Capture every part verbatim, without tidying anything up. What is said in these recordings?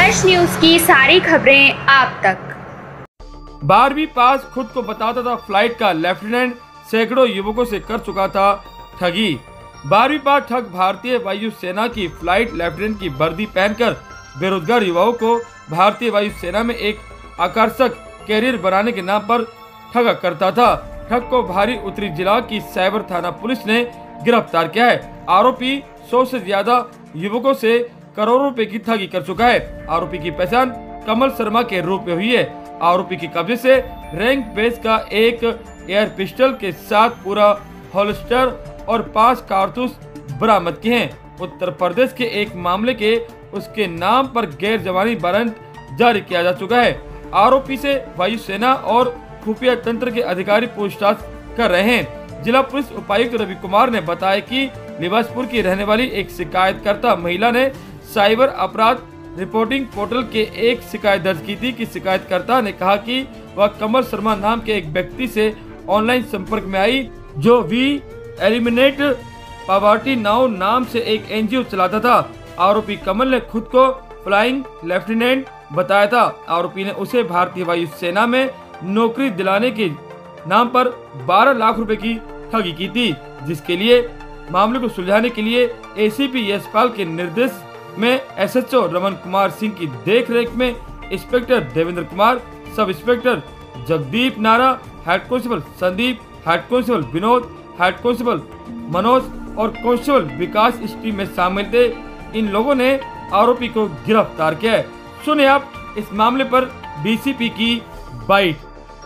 स्पर्श न्यूज की सारी खबरें आप तक। बारहवीं पास खुद को बताता था फ्लाइट का लेफ्टिनेंट, सैकड़ों युवकों से कर चुका था ठगी। बारहवीं पास ठग भारतीय वायु सेना की फ्लाइट लेफ्टिनेंट की वर्दी पहनकर बेरोजगार युवाओं को भारतीय वायु सेना में एक आकर्षक कैरियर बनाने के नाम पर ठगा करता था। ठग को भारी उत्तरी जिला की साइबर थाना पुलिस ने गिरफ्तार किया है। आरोपी सौ से ज्यादा युवकों से करोड़ों रुपए की ठगी कर चुका है। आरोपी की पहचान कमल शर्मा के रूप में हुई है। आरोपी के कब्जे से रैंक बेस का एक एयर पिस्टल के साथ पूरा होल्स्टर और पांच कारतूस बरामद किए हैं। उत्तर प्रदेश के एक मामले के उसके नाम पर गैर जमानती वारंट जारी किया जा चुका है। आरोपी से वायुसेना और खुफिया तंत्र के अधिकारी पूछताछ कर रहे हैं। जिला पुलिस उपायुक्त रवि कुमार ने बताया कि लिबासपुर की रहने वाली एक शिकायतकर्ता महिला ने साइबर अपराध रिपोर्टिंग पोर्टल के एक शिकायत दर्ज की थी कि शिकायतकर्ता ने कहा कि वह कमल शर्मा नाम के एक व्यक्ति से ऑनलाइन संपर्क में आई, जो वी एलिमिनेट पॉवर्टी नाउ नाम से एक एनजीओ चलाता था। आरोपी कमल ने खुद को फ्लाइंग लेफ्टिनेंट बताया था। आरोपी ने उसे भारतीय वायु सेना में नौकरी दिलाने के नाम पर बारह लाख रुपए की ठगी की थी, जिसके लिए मामले को सुलझाने के लिए एसीपी यशपाल के निर्देश में एसएचओ रमन कुमार सिंह की देखरेख में इंस्पेक्टर देवेंद्र कुमार, सब inspector Jagdeep Nara, head constable Sandeep, head constable Vinod, head constable Manoj और कांस्टेबल विकास इस टीम में शामिल थे। इन लोगों ने आरोपी को गिरफ्तार किया है। सुनिए आप इस मामले पर डीसीपी की बाइट।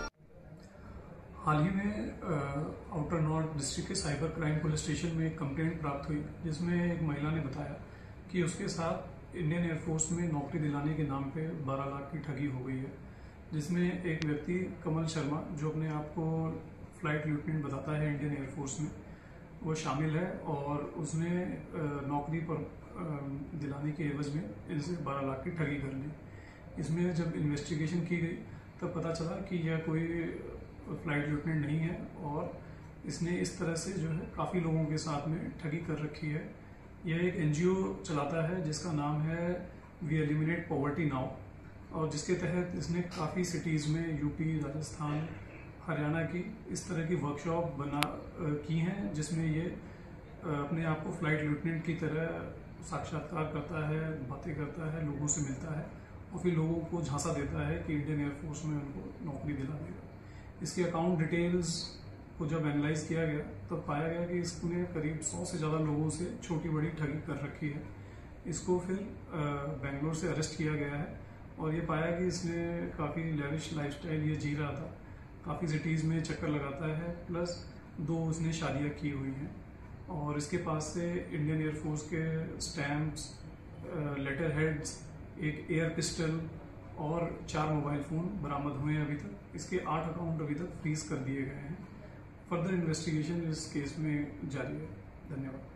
हाल ही में आउटर नॉर्थ डिस्ट्रिक्ट के साइबर क्राइम पुलिस स्टेशन में एक कंप्लेंट प्राप्त हुई, जिसमें एक महिला ने बताया कि उसके साथ इंडियन एयरफोर्स में नौकरी दिलाने के नाम पे बारह लाख की ठगी हो गई है, जिसमें एक व्यक्ति कमल शर्मा, जो अपने आप को फ्लाइट लेफ्टिनेंट बताता है इंडियन एयरफोर्स में, वो शामिल है और उसने नौकरी पर दिलाने के एवज में इनसे बारह लाख की ठगी कर ली। इसमें जब इन्वेस्टिगेशन की गई तब पता चला कि यह कोई फ्लाइट लेफ्टिनेंट नहीं है और इसने इस तरह से जो है काफ़ी लोगों के साथ में ठगी कर रखी है। यह एक एनजीओ चलाता है जिसका नाम है वी एलिमिनेट पॉवर्टी नाउ, और जिसके तहत इसने काफ़ी सिटीज़ में यूपी, राजस्थान, हरियाणा की इस तरह की वर्कशॉप बना की हैं, जिसमें ये अपने आप को फ्लाइट लेफ्टिनेंट की तरह साक्षात्कार करता है, बातें करता है, लोगों से मिलता है और फिर लोगों को झांसा देता है कि इंडियन एयरफोर्स में उनको नौकरी दिला देगा। इसके अकाउंट डिटेल्स को जब एनालाइज किया गया तब तो पाया गया कि इसने करीब सौ से ज़्यादा लोगों से छोटी बड़ी ठगी कर रखी है। इसको फिर बेंगलोर से अरेस्ट किया गया है और ये पाया कि इसने काफ़ी लेविश लाइफस्टाइल ये जी रहा था, काफ़ी सिटीज़ में चक्कर लगाता है, प्लस दो उसने शादियाँ की हुई हैं और इसके पास से इंडियन एयरफोर्स के स्टैम्प्स, लेटर हेड्स, एक एयर पिस्टल और चार मोबाइल फ़ोन बरामद हुए हैं। अभी तक इसके आठ अकाउंट अभी तक फ्रीज कर दिए गए हैं। फर्दर इन्वेस्टिगेशन इस केस में जारी है। धन्यवाद।